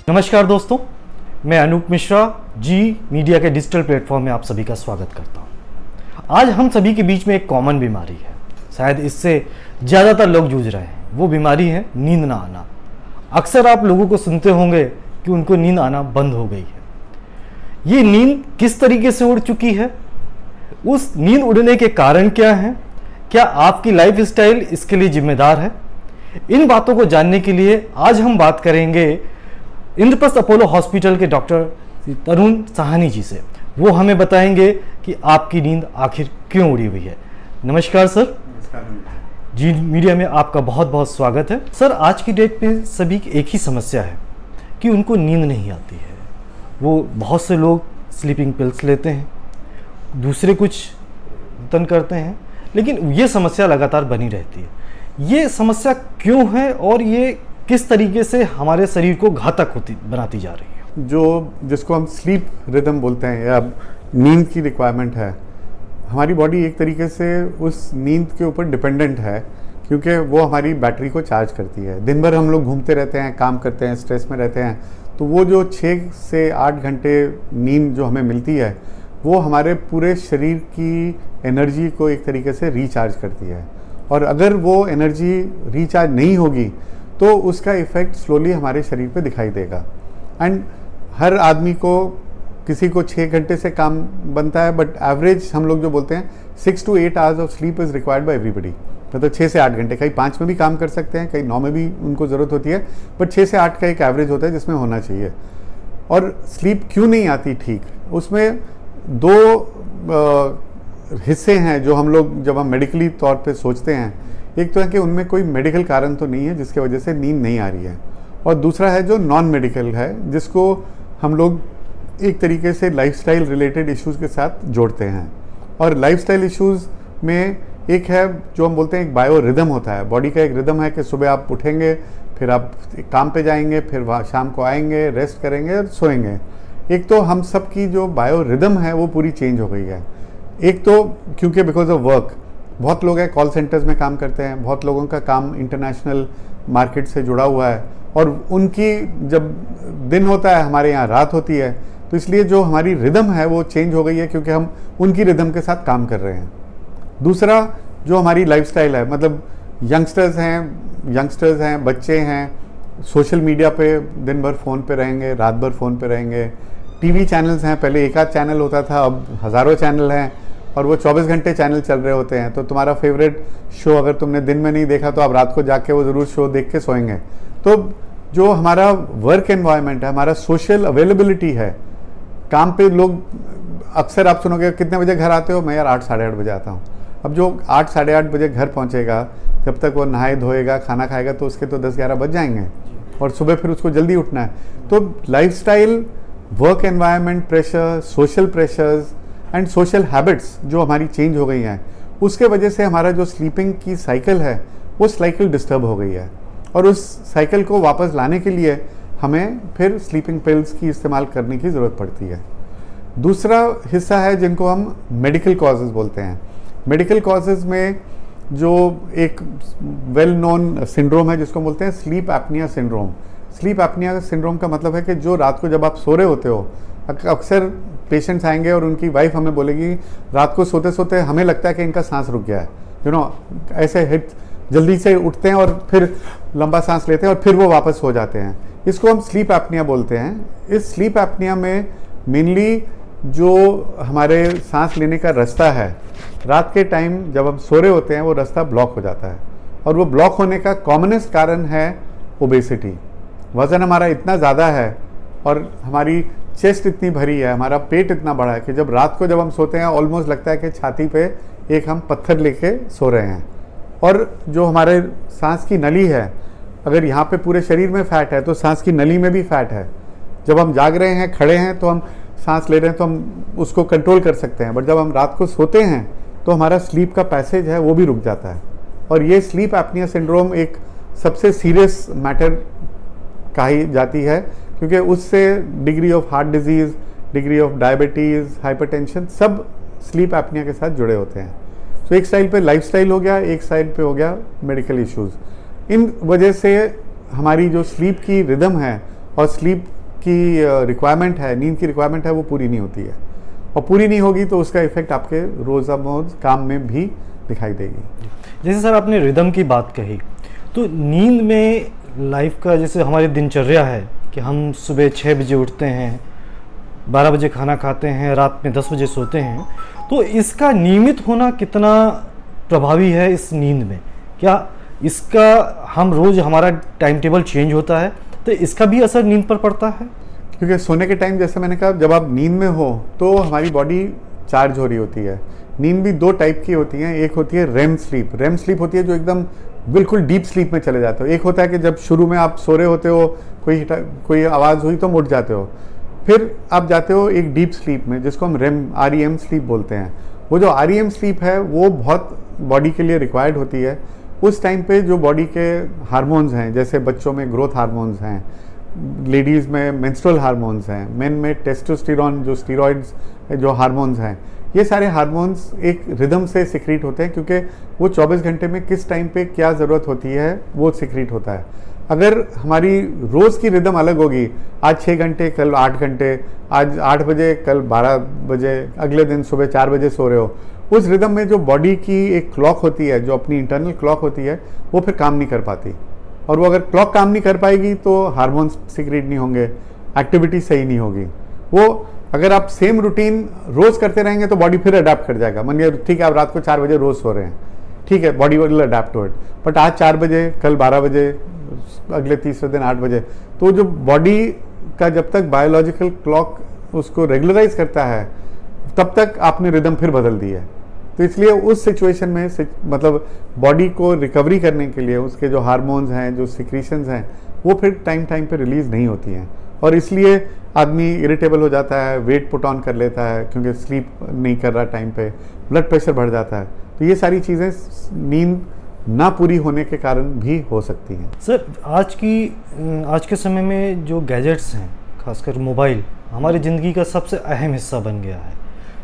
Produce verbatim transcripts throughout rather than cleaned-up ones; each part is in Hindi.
नमस्कार दोस्तों, मैं अनूप मिश्रा जी मीडिया के डिजिटल प्लेटफॉर्म में आप सभी का स्वागत करता हूं। आज हम सभी के बीच में एक कॉमन बीमारी है, शायद इससे ज़्यादातर लोग जूझ रहे हैं। वो बीमारी है नींद ना आना। अक्सर आप लोगों को सुनते होंगे कि उनको नींद आना बंद हो गई है। ये नींद किस तरीके से उड़ चुकी है, उस नींद उड़ने के कारण क्या हैं, क्या आपकी लाइफ स्टाइल इसके लिए जिम्मेदार है? इन बातों को जानने के लिए आज हम बात करेंगे इंद्रप्रस्थ अपोलो हॉस्पिटल के डॉक्टर तरुण साहनी जी से। वो हमें बताएंगे कि आपकी नींद आखिर क्यों उड़ी हुई है। नमस्कार सर। नमस्कार जी मीडिया में आपका बहुत बहुत स्वागत है। सर, आज की डेट पे सभी की एक ही समस्या है कि उनको नींद नहीं आती है। वो बहुत से लोग स्लीपिंग पिल्स लेते हैं, दूसरे कुछ तन करते हैं, लेकिन ये समस्या लगातार बनी रहती है। ये समस्या क्यों है और ये किस तरीके से हमारे शरीर को घातक होती बनाती जा रही है? जो जिसको हम स्लीप रिदम बोलते हैं या नींद की रिक्वायरमेंट है, हमारी बॉडी एक तरीके से उस नींद के ऊपर डिपेंडेंट है, क्योंकि वो हमारी बैटरी को चार्ज करती है। दिन भर हम लोग घूमते रहते हैं, काम करते हैं, स्ट्रेस में रहते हैं, तो वो जो छः से आठ घंटे नींद जो हमें मिलती है वो हमारे पूरे शरीर की एनर्जी को एक तरीके से रिचार्ज करती है। और अगर वो एनर्जी रिचार्ज नहीं होगी तो उसका इफ़ेक्ट स्लोली हमारे शरीर पे दिखाई देगा। एंड हर आदमी को, किसी को छः घंटे से काम बनता है, बट एवरेज हम लोग जो बोलते हैं six to eight hours of sleep is required by everybody. मतलब छः से आठ घंटे, कहीं पाँच में भी काम कर सकते हैं, कहीं नौ में भी उनको ज़रूरत होती है, बट छः से आठ का एक एवरेज होता है जिसमें होना चाहिए। और स्लीप क्यों नहीं आती ठीक, उसमें दो आ, हिस्से हैं जो हम लोग जब हम मेडिकली तौर पे सोचते हैं। एक तो है कि उनमें कोई मेडिकल कारण तो नहीं है जिसके वजह से नींद नहीं आ रही है, और दूसरा है जो नॉन मेडिकल है, जिसको हम लोग एक तरीके से लाइफस्टाइल रिलेटेड इश्यूज़ के साथ जोड़ते हैं। और लाइफस्टाइल इश्यूज़ में एक है जो हम बोलते हैं एक बायो रिदम होता है। बॉडी का एक रिदम है कि सुबह आप उठेंगे, फिर आप काम पे जाएंगे, फिर वहाँ शाम को आएंगे, रेस्ट करेंगे और सोएंगे। एक तो हम सब की जो बायो रिदम है वो पूरी चेंज हो गई है। एक तो क्योंकि बिकॉज ऑफ वर्क, बहुत लोग हैं कॉल सेंटर्स में काम करते हैं, बहुत लोगों का काम इंटरनेशनल मार्केट से जुड़ा हुआ है, और उनकी जब दिन होता है हमारे यहाँ रात होती है, तो इसलिए जो हमारी रिदम है वो चेंज हो गई है, क्योंकि हम उनकी रिदम के साथ काम कर रहे हैं। दूसरा जो हमारी लाइफस्टाइल है, मतलब यंगस्टर्स हैं यंगस्टर्स हैं बच्चे हैं, सोशल मीडिया पे दिन भर फ़ोन पे रहेंगे, रात भर फ़ोन पे रहेंगे। टीवी चैनल्स हैं, पहले एक आध चैनल होता था, अब हज़ारों चैनल हैं, और वो चौबीस घंटे चैनल चल रहे होते हैं। तो तुम्हारा फेवरेट शो अगर तुमने दिन में नहीं देखा तो आप रात को जाके वो ज़रूर शो देख के सोएंगे। तो जो हमारा वर्क एनवायरनमेंट है, हमारा सोशल अवेलेबिलिटी है, काम पे लोग अक्सर आप सुनोगे कितने बजे घर आते हो, मैं यार आठ साढ़े आठ बजे आता हूँ। अब जो आठ साढ़े आठ बजे घर पहुँचेगा, जब तक वो नहाए धोएगा, खाना खाएगा, तो उसके तो दस ग्यारह बज जाएंगे, और सुबह फिर उसको जल्दी उठना है। तो lifestyle, work environment pressure, social pressures and social habits जो हमारी चेंज हो गई हैं, उसके वजह से हमारा जो स्लीपिंग की साइकिल है वो साइकिल डिस्टर्ब हो गई है। और उस साइकिल को वापस लाने के लिए हमें फिर स्लीपिंग पिल्स की इस्तेमाल करने की ज़रूरत पड़ती है। दूसरा हिस्सा है जिनको हम मेडिकल कॉजेज़ बोलते हैं। मेडिकल कॉजेज़ में जो एक वेल नोन सिंड्रोम है जिसको बोलते हैं sleep apnoea syndrome. Sleep apnoea syndrome का मतलब है कि जो रात को जब आप सो रहे होते हो, अक्सर पेशेंट्स आएंगे और उनकी वाइफ हमें बोलेगी रात को सोते सोते हमें लगता है कि इनका सांस रुक गया है, यू नो ऐसे हिट, जल्दी से उठते हैं और फिर लंबा सांस लेते हैं और फिर वो वापस सो जाते हैं। इसको हम स्लीप एपनिया बोलते हैं। इस स्लीप एपनिया में मेनली जो हमारे सांस लेने का रास्ता है, रात के टाइम जब हम सो रहे होते हैं वो रास्ता ब्लॉक हो जाता है, और वो ब्लॉक होने का कॉमनेस्ट कारण है ओबेसिटी। वज़न हमारा इतना ज़्यादा है और हमारी चेस्ट इतनी भरी है, हमारा पेट इतना बड़ा है कि जब रात को जब हम सोते हैं ऑलमोस्ट लगता है कि छाती पे एक हम पत्थर लेके सो रहे हैं। और जो हमारे सांस की नली है, अगर यहाँ पे पूरे शरीर में फैट है तो सांस की नली में भी फैट है। जब हम जाग रहे हैं, खड़े हैं, तो हम सांस ले रहे हैं तो हम उसको कंट्रोल कर सकते हैं, बट जब हम रात को सोते हैं तो हमारा स्लीप का पैसेज है वो भी रुक जाता है। और ये स्लीप एपनिया सिंड्रोम एक सबसे सीरियस मैटर कही जाती है, क्योंकि उससे degree of heart disease, degree of diabetes, hypertension सब स्लीप एपनिया के साथ जुड़े होते हैं। तो एक साइड पे लाइफस्टाइल हो गया, एक साइड पे हो गया मेडिकल इश्यूज़। इन वजह से हमारी जो स्लीप की रिदम है और स्लीप की रिक्वायरमेंट है, नींद की रिक्वायरमेंट है, वो पूरी नहीं होती है, और पूरी नहीं होगी तो उसका इफेक्ट आपके रोज़मर्रा काम में भी दिखाई देगी। जैसे सर आपने रिदम की बात कही, तो नींद में लाइफ का जैसे हमारी दिनचर्या है कि हम सुबह छः बजे उठते हैं, बारह बजे खाना खाते हैं, रात में दस बजे सोते हैं, तो इसका नियमित होना कितना प्रभावी है इस नींद में? क्या इसका हम रोज़ हमारा टाइम टेबल चेंज होता है तो इसका भी असर नींद पर पड़ता है? क्योंकि सोने के टाइम, जैसे मैंने कहा, जब आप नींद में हो तो हमारी बॉडी चार्ज हो रही होती है। नींद भी दो टाइप की होती हैं, एक होती है रेम स्लीप। रेम स्लीप होती है जो एकदम बिल्कुल डीप स्लीप में चले जाते हो। एक होता है कि जब शुरू में आप सो रहे होते हो, कोई कोई आवाज़ हुई तो उठ जाते हो, फिर आप जाते हो एक डीप स्लीप में जिसको हम REM R E M sleep बोलते हैं। वो जो आर ई एम स्लीप है वो बहुत बॉडी के लिए रिक्वायर्ड होती है। उस टाइम पे जो बॉडी के हार्मोन्स हैं, जैसे बच्चों में ग्रोथ हार्मोन्स हैं, लेडीज़ में मेंस्ट्रुअल हार्मोन्स हैं, मेन में टेस्टोस्टेरोन जो स्टीरॉइड्स जो हार्मोन्स हैं, ये सारे हार्मोन्स एक रिदम से सिक्रीट होते हैं, क्योंकि वो चौबीस घंटे में किस टाइम पे क्या ज़रूरत होती है वो सिक्रीट होता है। अगर हमारी रोज़ की रिदम अलग होगी, आज छः घंटे, कल आठ घंटे, आज आठ बजे, कल बारह बजे, अगले दिन सुबह चार बजे सो रहे हो, उस रिदम में जो बॉडी की एक क्लॉक होती है, जो अपनी इंटरनल क्लॉक होती है, वो फिर काम नहीं कर पाती। और वो अगर क्लॉक काम नहीं कर पाएगी तो हार्मोन्स सिक्रीट नहीं होंगे, एक्टिविटी सही नहीं होगी। वो अगर आप सेम रूटीन रोज़ करते रहेंगे तो बॉडी फिर अडेप्ट कर जाएगा। मानिए ठीक है, आप रात को चार बजे रोज़ सो रहे हैं, ठीक है, body will adapt to it. But आज चार बजे, कल बारह बजे, अगले तीसरे दिन आठ बजे, तो जो बॉडी का जब तक बायोलॉजिकल क्लॉक उसको रेगुलराइज करता है तब तक आपने रिदम फिर बदल दी है। तो इसलिए उस सिचुएशन में मतलब बॉडी को रिकवरी करने के लिए उसके जो हार्मोन्स हैं, जो सिक्रीशंस हैं, वो फिर टाइम टाइम पे रिलीज़ नहीं होती हैं, और इसलिए आदमी इरिटेबल हो जाता है, वेट पुट ऑन कर लेता है क्योंकि स्लीप नहीं कर रहा टाइम पे, ब्लड प्रेशर बढ़ जाता है। तो ये सारी चीज़ें नींद ना पूरी होने के कारण भी हो सकती हैं। सर आज की आज के समय में जो गैजेट्स हैं, खासकर मोबाइल, हमारी ज़िंदगी का सबसे अहम हिस्सा बन गया है।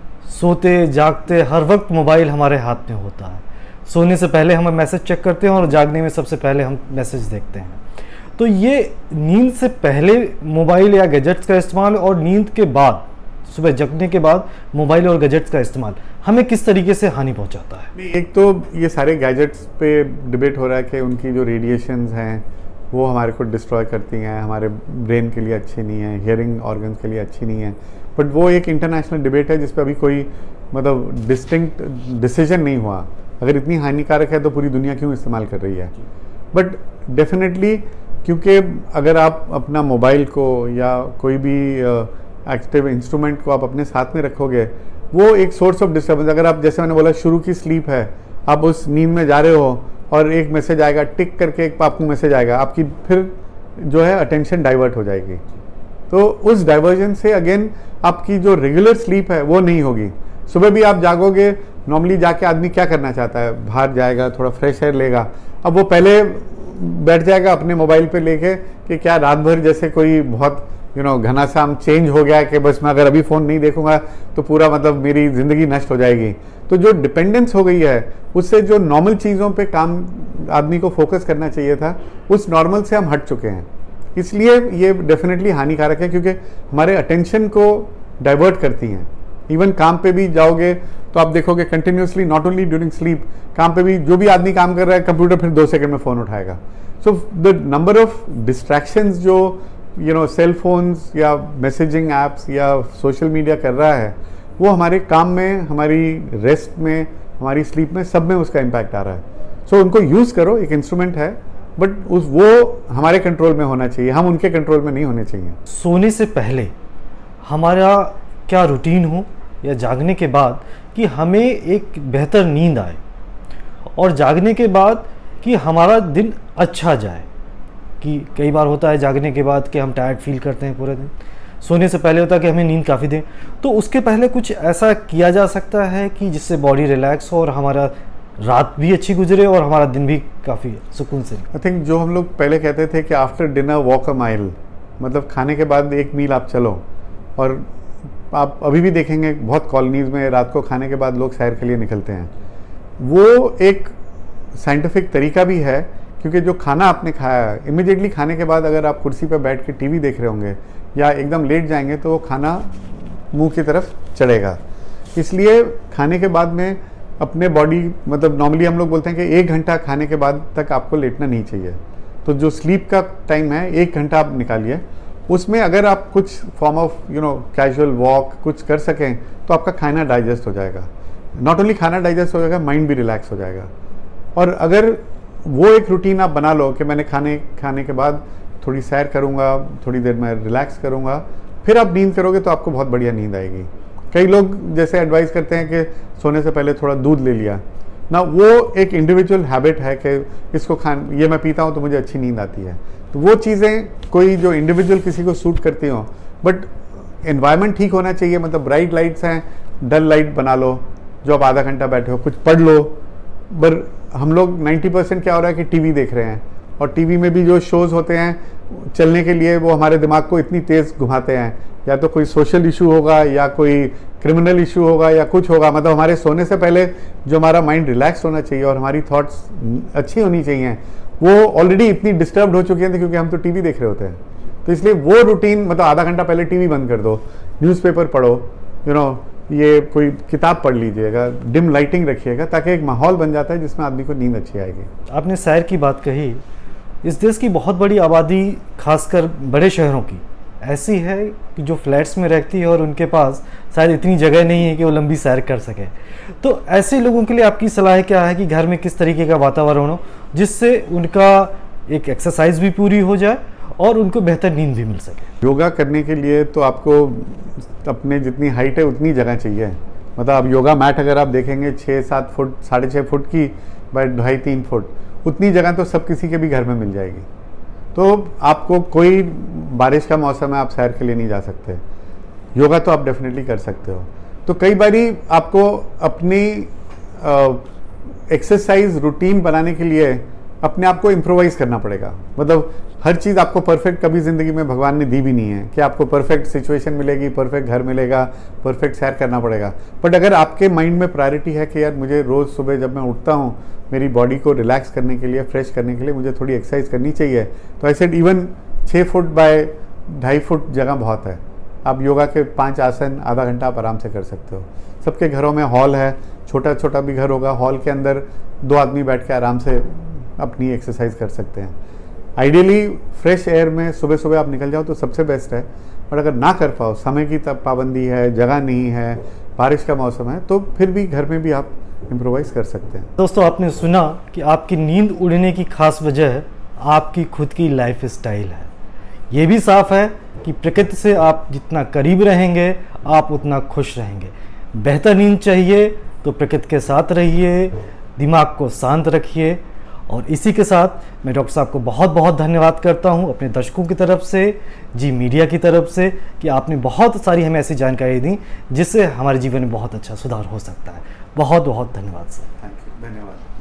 सोते जागते हर वक्त मोबाइल हमारे हाथ में होता है। सोने से पहले हम मैसेज चेक करते हैं और जागने में सबसे पहले हम मैसेज देखते हैं। तो ये नींद से पहले मोबाइल या गैजेट्स का इस्तेमाल और नींद के बाद, सुबह जगने के बाद मोबाइल और गैजेट्स का इस्तेमाल हमें किस तरीके से हानि पहुंचाता है? एक तो ये सारे गैजेट्स पे डिबेट हो रहा है कि उनकी जो रेडिएशंस हैं वो हमारे को डिस्ट्रॉय करती हैं, हमारे ब्रेन के लिए अच्छी नहीं है, हियरिंग ऑर्गन्स के लिए अच्छी नहीं है। बट वो एक इंटरनेशनल डिबेट है जिस पर अभी कोई मतलब डिस्टिंक्ट डिसीजन नहीं हुआ। अगर इतनी हानिकारक है तो पूरी दुनिया क्यों इस्तेमाल कर रही है? बट डेफिनेटली, क्योंकि अगर आप अपना मोबाइल को या कोई भी एक्टिव इंस्ट्रूमेंट को आप अपने साथ में रखोगे, वो एक सोर्स ऑफ डिस्टर्बेंस। अगर आप, जैसे मैंने बोला, शुरू की स्लीप है, आप उस नींद में जा रहे हो और एक मैसेज आएगा, टिक करके एक आपको मैसेज आएगा, आपकी फिर जो है अटेंशन डाइवर्ट हो जाएगी। तो उस डाइवर्जन से अगेन आपकी जो रेगुलर स्लीप है वो नहीं होगी। सुबह भी आप जागोगे, नॉर्मली जाके आदमी क्या करना चाहता है? बाहर जाएगा, थोड़ा फ्रेश एयर लेगा। अब वो पहले बैठ जाएगा अपने मोबाइल पे लेके कि क्या रात भर जैसे कोई बहुत यू नो घनासाम चेंज हो गया कि बस मैं अगर अभी फ़ोन नहीं देखूंगा तो पूरा मतलब मेरी ज़िंदगी नष्ट हो जाएगी। तो जो डिपेंडेंस हो गई है, उससे जो नॉर्मल चीज़ों पे काम आदमी को फोकस करना चाहिए था, उस नॉर्मल से हम हट चुके हैं। इसलिए ये डेफिनेटली हानिकारक है, क्योंकि हमारे अटेंशन को डाइवर्ट करती हैं। इवन काम पे भी जाओगे तो आप देखोगे continuously, not only during sleep, काम पे भी जो भी आदमी काम कर रहा है, कंप्यूटर फिर दो सेकंड में फ़ोन उठाएगा। So the number of distractions जो यू नो सेल फोन्स या मैसेजिंग ऐप्स या सोशल मीडिया कर रहा है, वो हमारे काम में, हमारी रेस्ट में, हमारी स्लीप में, सब में उसका इम्पैक्ट आ रहा है। सो so, उनको यूज़ करो, एक इंस्ट्रूमेंट है, बट उस वो हमारे कंट्रोल में होना चाहिए, हम उनके कंट्रोल में नहीं होने चाहिए। सोने से पहले हमारा क्या रूटीन हो या जागने के बाद कि हमें एक बेहतर नींद आए, और जागने के बाद कि हमारा दिन अच्छा जाए? कि कई बार होता है जागने के बाद कि हम टायर्ड फील करते हैं पूरे दिन, सोने से पहले होता है कि हमें नींद काफ़ी दें। तो उसके पहले कुछ ऐसा किया जा सकता है कि जिससे बॉडी रिलैक्स हो और हमारा रात भी अच्छी गुजरे और हमारा दिन भी काफ़ी सुकून से? आई थिंक जो हम लोग पहले कहते थे कि after dinner walk a mile, मतलब खाने के बाद एक मील आप चलो। और आप अभी भी देखेंगे बहुत कॉलोनीज़ में रात को खाने के बाद लोग सैर के लिए निकलते हैं। वो एक साइंटिफिक तरीका भी है क्योंकि जो खाना आपने खाया है, इमिडिएटली खाने के बाद अगर आप कुर्सी पर बैठ के टीवी देख रहे होंगे या एकदम लेट जाएंगे तो वो खाना मुंह की तरफ चढ़ेगा। इसलिए खाने के बाद में अपने बॉडी, मतलब नॉर्मली हम लोग बोलते हैं कि एक घंटा खाने के बाद तक आपको लेटना नहीं चाहिए। तो जो स्लीप का टाइम है एक घंटा आप निकालिए, उसमें अगर आप कुछ form of you know casual walk कुछ कर सकें तो आपका खाना डाइजेस्ट हो जाएगा। नॉट ओनली खाना डाइजेस्ट हो जाएगा, माइंड भी रिलैक्स हो जाएगा। और अगर वो एक रूटीन आप बना लो कि मैंने खाने खाने के बाद थोड़ी सैर करूँगा, थोड़ी देर में रिलैक्स करूँगा, फिर आप नींद करोगे तो आपको बहुत बढ़िया नींद आएगी। कई लोग जैसे एडवाइस करते हैं कि सोने से पहले थोड़ा दूध ले लिया ना, वो एक इंडिविजुअल हैबिट है कि इसको खान ये मैं पीता हूँ तो मुझे अच्छी नींद आती है। तो वो चीज़ें कोई जो इंडिविजुअल किसी को सूट करती हो, बट एनवायरनमेंट ठीक होना चाहिए। मतलब ब्राइट लाइट्स हैं, डल लाइट बना लो, जो आप आधा घंटा बैठे हो कुछ पढ़ लो। पर हम लोग नब्बे परसेंट क्या हो रहा है कि टीवी देख रहे हैं, और टीवी में भी जो शोज़ होते हैं चलने के लिए वो हमारे दिमाग को इतनी तेज़ घुमाते हैं, या तो कोई सोशल इशू होगा या कोई क्रिमिनल इशू होगा या कुछ होगा। मतलब हमारे सोने से पहले जो हमारा माइंड रिलैक्स होना चाहिए और हमारी थॉट्स अच्छी होनी चाहिए, वो ऑलरेडी इतनी डिस्टर्ब हो चुकी हैं क्योंकि हम तो टीवी देख रहे होते हैं। तो इसलिए वो रूटीन, मतलब आधा घंटा पहले टीवी बंद कर दो, न्यूज़पेपर पढ़ो, यू नो ये कोई किताब पढ़ लीजिएगा, डिम लाइटिंग रखिएगा, ताकि एक माहौल बन जाता है जिसमें आदमी को नींद अच्छी आएगी। आपने सैर की बात कही। इस देश की बहुत बड़ी आबादी, खासकर बड़े शहरों की, ऐसी है कि जो फ्लैट्स में रहती है और उनके पास शायद इतनी जगह नहीं है कि वो लंबी सैर कर सके। तो ऐसे लोगों के लिए आपकी सलाह क्या है कि घर में किस तरीके का वातावरण हो जिससे उनका एक एक्सरसाइज भी पूरी हो जाए और उनको बेहतर नींद भी मिल सके? योगा करने के लिए तो आपको अपने जितनी हाइट है उतनी जगह चाहिए। मतलब आप योगा मैट अगर आप देखेंगे छः सात फुट साढ़े छः फुट की बाय ढाई तीन फुट, उतनी जगह तो सब किसी के भी घर में मिल जाएगी। तो आपको कोई बारिश का मौसम है आप सैर के लिए नहीं जा सकते, योगा तो आप डेफिनेटली कर सकते हो। तो कई बारी आपको अपनी एक्सरसाइज रूटीन बनाने के लिए अपने आप को इम्प्रोवाइज करना पड़ेगा। मतलब हर चीज़ आपको परफेक्ट कभी ज़िंदगी में भगवान ने दी भी नहीं है कि आपको परफेक्ट सिचुएशन मिलेगी, परफेक्ट घर मिलेगा, परफेक्ट सैर करना पड़ेगा। बट अगर आपके माइंड में प्रायोरिटी है कि यार मुझे रोज़ सुबह जब मैं उठता हूँ मेरी बॉडी को रिलैक्स करने के लिए, फ्रेश करने के लिए मुझे थोड़ी एक्सरसाइज करनी चाहिए, तो ऐसे इवन छः फुट बाय ढाई फुट जगह बहुत है। आप योगा के पांच आसन आधा घंटा आप आराम से कर सकते हो। सबके घरों में हॉल है, छोटा छोटा भी घर होगा, हॉल के अंदर दो आदमी बैठ के आराम से अपनी एक्सरसाइज कर सकते हैं। आइडियली फ्रेश एयर में सुबह सुबह आप निकल जाओ तो सबसे बेस्ट है। और अगर ना कर पाओ, समय की तब पाबंदी है, जगह नहीं है, बारिश का मौसम है, तो फिर भी घर में भी आप इम्प्रोवाइज कर सकते हैं। दोस्तों, आपने सुना कि आपकी नींद उड़ने की खास वजह आपकी खुद की लाइफ स्टाइल है। ये भी साफ है कि प्रकृति से आप जितना करीब रहेंगे आप उतना खुश रहेंगे। बेहतर नींद चाहिए तो प्रकृति के साथ रहिए, दिमाग को शांत रखिए। और इसी के साथ मैं डॉक्टर साहब को बहुत बहुत धन्यवाद करता हूं अपने दर्शकों की तरफ से, जी मीडिया की तरफ से, कि आपने बहुत सारी हमें ऐसी जानकारी दी जिससे हमारे जीवन में बहुत अच्छा सुधार हो सकता है। बहुत बहुत धन्यवाद सर। थैंक यू, धन्यवाद।